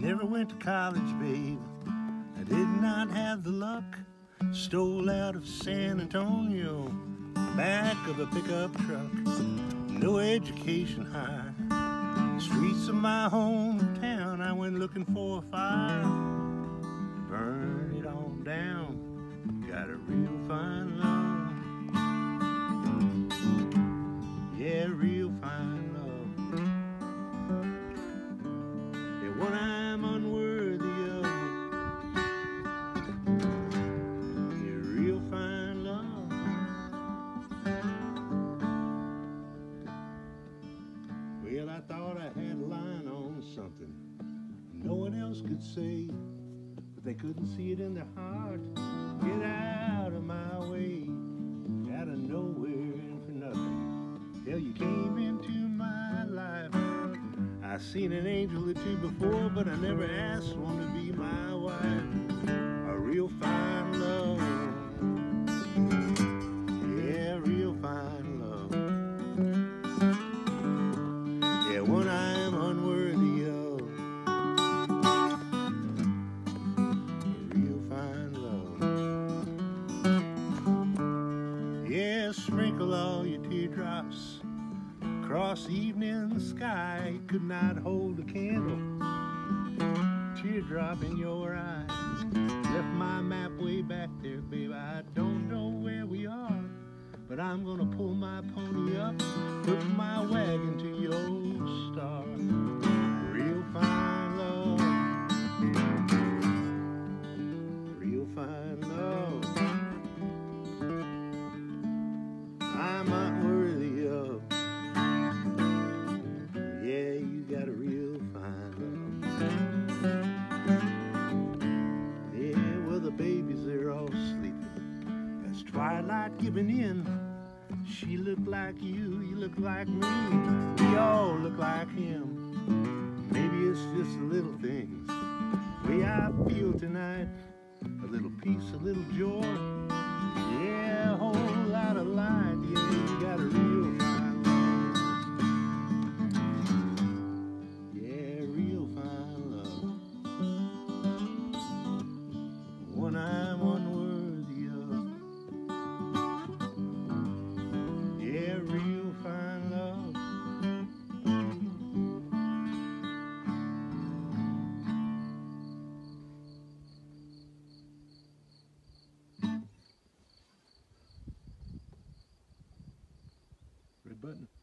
Never went to college, babe. I did not have the luck. Stole out of San Antonio, back of a pickup truck. No education high. Streets of my hometown, I went looking for a fire. Burn it all down. Got a real fine love. Yeah, real fine love. Yeah, one I'm unworthy of. Yeah, real fine love. Well, I thought I had a line on something no one else could say, but they couldn't see it in their heart. Get out of my way, out of nowhere and for nothing. Hell, you came into my life. I seen an angel or two before, but I never asked one to be my wife. A real fine love. Yeah, real fine love. Yeah, one I'm unworthy of. Sprinkle all your teardrops across the evening sky. Could not hold a candle, teardrop in your eyes. Left my map way back there, babe. I don't know where we are, but I'm gonna pull my pony up, put my wagon to your star. Real fine love. Real fine love. I'm not worthy of. Yeah, you got a real fine love. Yeah, well, the babies, they're all sleeping as twilight giving in. She looked like you, you look like me. We all look like him. Maybe it's just the little things, the way I feel tonight. A little peace, a little joy. Yeah, a whole lot of light. Yeah, you got a real fine love. Yeah, real fine love. One I'm unworthy of. Yeah, real fine love. Red button.